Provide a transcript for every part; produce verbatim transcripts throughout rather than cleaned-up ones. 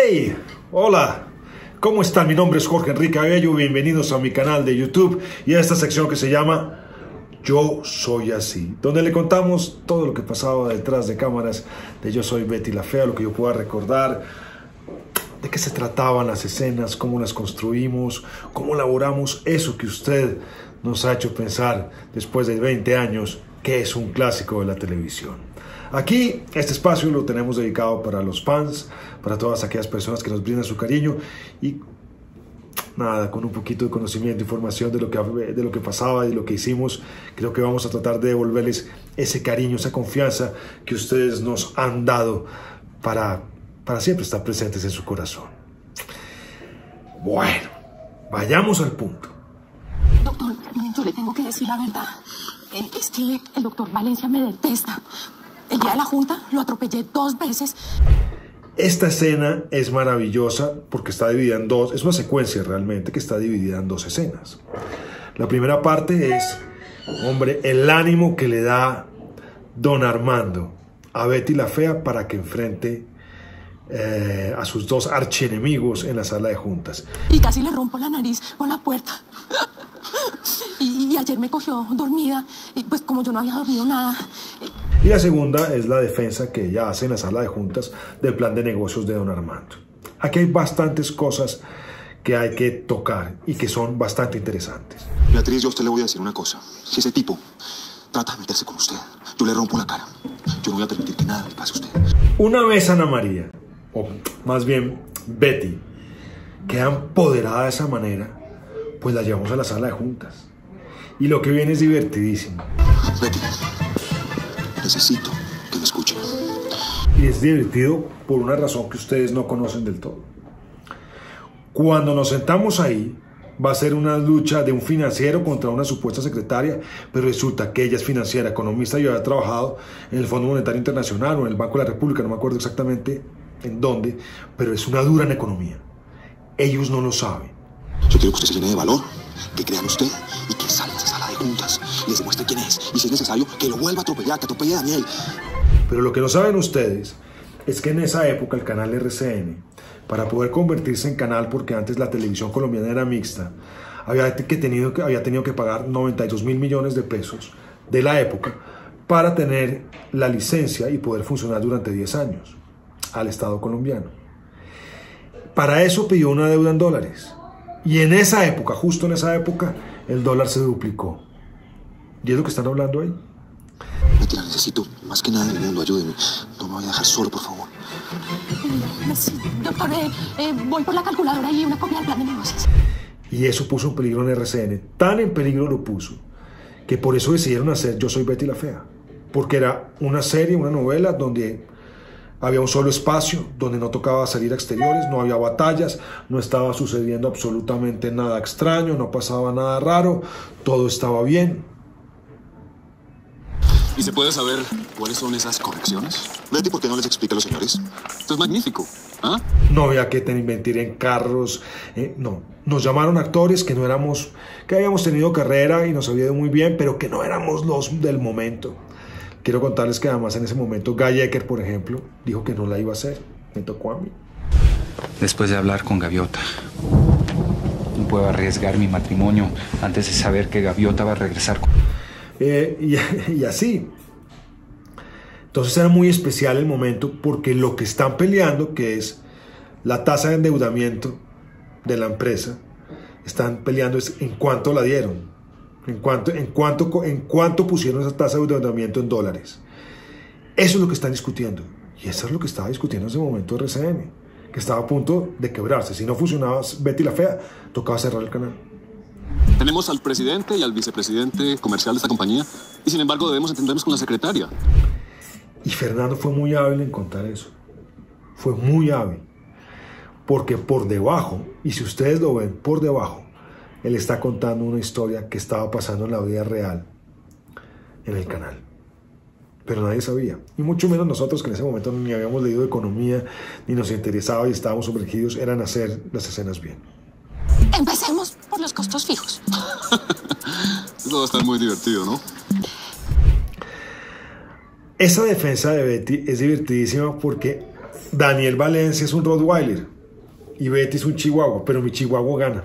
¡Hey! Hola, ¿cómo están? Mi nombre es Jorge Enrique Abello, bienvenidos a mi canal de YouTube y a esta sección que se llama Yo Soy Así, donde le contamos todo lo que pasaba detrás de cámaras de Yo Soy Betty la Fea, lo que yo pueda recordar, de qué se trataban las escenas, cómo las construimos, cómo elaboramos eso que usted nos ha hecho pensar después de veinte años que es un clásico de la televisión. Aquí, este espacio lo tenemos dedicado para los fans, para todas aquellas personas que nos brindan su cariño y nada, con un poquito de conocimiento, información de lo que, de lo que pasaba y de lo que hicimos, creo que vamos a tratar de devolverles ese cariño, esa confianza que ustedes nos han dado para, para siempre estar presentes en su corazón. Bueno, vayamos al punto. Doctor, yo le tengo que decir la verdad. Es que el doctor Valencia me detesta. El día de la junta lo atropellé dos veces. Esta escena es maravillosa porque está dividida en dos, es una secuencia realmente que está dividida en dos escenas. La primera parte es, hombre, el ánimo que le da don Armando a Betty la Fea para que enfrente eh, a sus dos archienemigos en la sala de juntas. Y casi le rompo la nariz con la puerta. Y, y ayer me cogió dormida, y pues como yo no había dormido nada. Y la segunda es la defensa que ella hace en la sala de juntas del plan de negocios de don Armando. Aquí hay bastantes cosas que hay que tocar y que son bastante interesantes. Beatriz, yo a usted le voy a decir una cosa. Si ese tipo trata de meterse con usted, yo le rompo la cara. Yo no voy a permitir que nada le pase a usted. Una vez Ana María, o más bien Betty, queda empoderada de esa manera, pues la llevamos a la sala de juntas. Y lo que viene es divertidísimo. Betty, necesito que me escuchen. Y es divertido por una razón que ustedes no conocen del todo. Cuando nos sentamos ahí, va a ser una lucha de un financiero contra una supuesta secretaria, pero resulta que ella es financiera, economista y había trabajado en el Fondo Monetario Internacional o en el Banco de la República, no me acuerdo exactamente en dónde, pero es una dura en economía. Ellos no lo saben. Yo quiero que usted se llene de valor, que crean usted y que salga de esa sala de juntas, les demuestre quién es y si es necesario que lo vuelva a atropellar, que atropelle a Daniel. Pero lo que no saben ustedes es que en esa época el canal R C N, para poder convertirse en canal, porque antes la televisión colombiana era mixta, había, que tenido, había tenido que pagar noventa y dos mil millones de pesos de la época para tener la licencia y poder funcionar durante diez años al Estado colombiano. Para eso pidió una deuda en dólares. Y en esa época, justo en esa época, el dólar se duplicó. ¿Y es lo que están hablando ahí? Betty, la necesito más que nada en el mundo, ayúdeme. No me vaya a dejar solo, por favor. Sí, doctor, eh, eh, voy por la calculadora y una copia del plan de negocios. Y eso puso en peligro en R C N. Tan en peligro lo puso, que por eso decidieron hacer Yo Soy Betty la Fea. Porque era una serie, una novela donde había un solo espacio, donde no tocaba salir a exteriores, no había batallas, no estaba sucediendo absolutamente nada extraño, no pasaba nada raro, todo estaba bien. ¿Y se puede saber cuáles son esas correcciones? Betty, ¿por qué no les explica a los señores? Esto es magnífico. ¿Ah? No había que invertir en carros, eh, no. Nos llamaron actores que no éramos, que habíamos tenido carrera y nos había ido muy bien, pero que no éramos los del momento. Quiero contarles que además en ese momento Guy Ecker, por ejemplo, dijo que no la iba a hacer. Me tocó a mí. Después de hablar con Gaviota, no puedo arriesgar mi matrimonio antes de saber que Gaviota va a regresar. Eh, y, y así. Entonces era muy especial el momento porque lo que están peleando, que es la tasa de endeudamiento de la empresa, están peleando es en cuánto la dieron. En cuanto, en, cuanto, en cuanto pusieron esa tasa de endeudamiento en dólares. Eso es lo que están discutiendo. Y eso es lo que estaba discutiendo en ese momento R C N, que estaba a punto de quebrarse. Si no funcionaba Betty la Fea, tocaba cerrar el canal. Tenemos al presidente y al vicepresidente comercial de esta compañía y sin embargo debemos entendernos con la secretaria. Y Fernando fue muy hábil en contar eso. Fue muy hábil. Porque por debajo, y si ustedes lo ven por debajo, él está contando una historia que estaba pasando en la vida real en el canal. Pero nadie sabía. Y mucho menos nosotros que en ese momento ni habíamos leído economía, ni nos interesaba y estábamos sumergidos, eran hacer las escenas bien. Empecemos por los costos fijos. Eso va a estar muy divertido, ¿no? Esa defensa de Betty es divertidísima porque Daniel Valencia es un Rottweiler. y Betty es un chihuahua, pero mi chihuahua gana.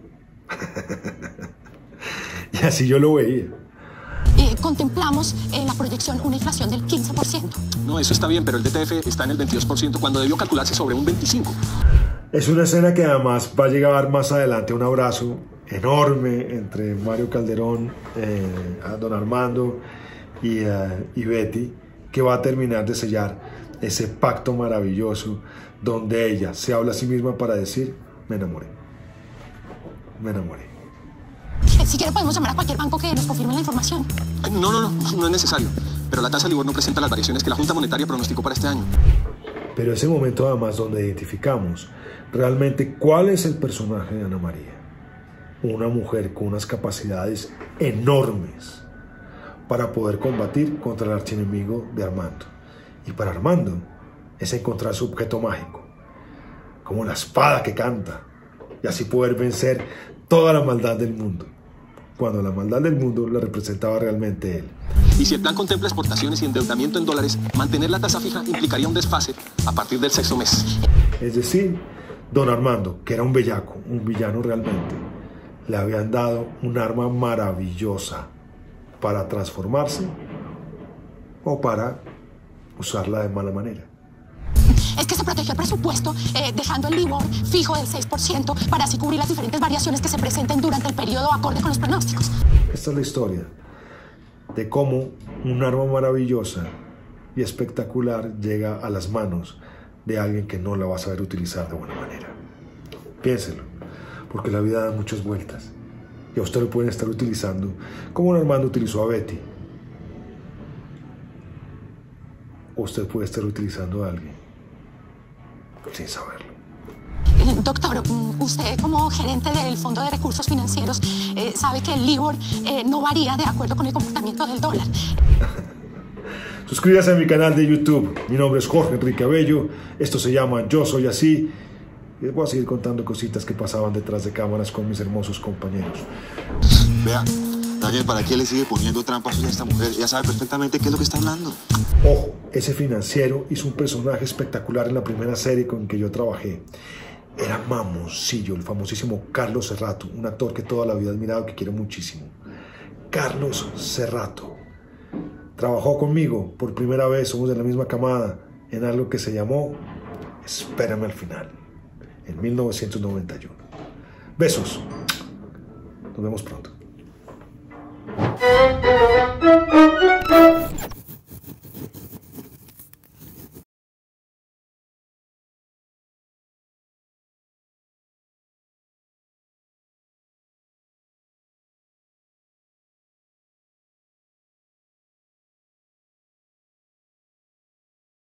Y así yo lo veía. Eh, contemplamos en la proyección una inflación del quince por ciento. No, eso está bien, pero el D T F está en el veintidós por ciento cuando debió calcularse sobre un veinticinco por ciento. Es una escena que además va a llegar más adelante un abrazo enorme entre Mario Calderón, eh, a don Armando y, uh, y Betty, que va a terminar de sellar ese pacto maravilloso donde ella se habla a sí misma para decir: me enamoré, me enamoré. Si quiere podemos llamar a cualquier banco que nos confirme la información. No, no, no, no es necesario. Pero la tasa LIBOR no presenta las variaciones que la Junta Monetaria pronosticó para este año. Pero ese momento además donde identificamos realmente cuál es el personaje de Ana María. Una mujer con unas capacidades enormes para poder combatir contra el archienemigo de Armando. Y para Armando es encontrar su objeto mágico, como la espada que canta, y así poder vencer toda la maldad del mundo, cuando la maldad del mundo la representaba realmente él. Y si el plan contempla exportaciones y endeudamiento en dólares, mantener la tasa fija implicaría un desfase a partir del sexto mes. Es decir, don Armando, que era un bellaco, un villano realmente, le habían dado un arma maravillosa para transformarse o para usarla de mala manera. Es que se protegió el presupuesto eh, dejando el LIBOR fijo del seis por ciento para así cubrir las diferentes variaciones que se presenten durante el periodo acorde con los pronósticos. Esta es la historia de cómo un arma maravillosa y espectacular llega a las manos de alguien que no la va a saber utilizar de buena manera. Piénselo, porque la vida da muchas vueltas y a usted lo pueden estar utilizando como un Armando utilizó a Betty. O usted puede estar utilizando a alguien sin saberlo. Doctor, usted como gerente del Fondo de Recursos Financieros eh, sabe que el LIBOR eh, no varía de acuerdo con el comportamiento del dólar. Suscríbase a mi canal de YouTube. Mi nombre es Jorge Enrique Abello. Esto se llama Yo Soy Así. Y les voy a seguir contando cositas que pasaban detrás de cámaras con mis hermosos compañeros. Vea, Daniel, ¿para qué le sigue poniendo trampas a esta mujer? Ella sabe perfectamente qué es lo que está hablando. Ojo, ese financiero hizo un personaje espectacular en la primera serie con que yo trabajé. Era Mamoncillo, el famosísimo Carlos Serrato, un actor que toda la vida he admirado, que quiero muchísimo. Carlos Serrato trabajó conmigo por primera vez, somos de la misma camada, en algo que se llamó Espérame al final, en mil novecientos noventa y uno. Besos. Nos vemos pronto.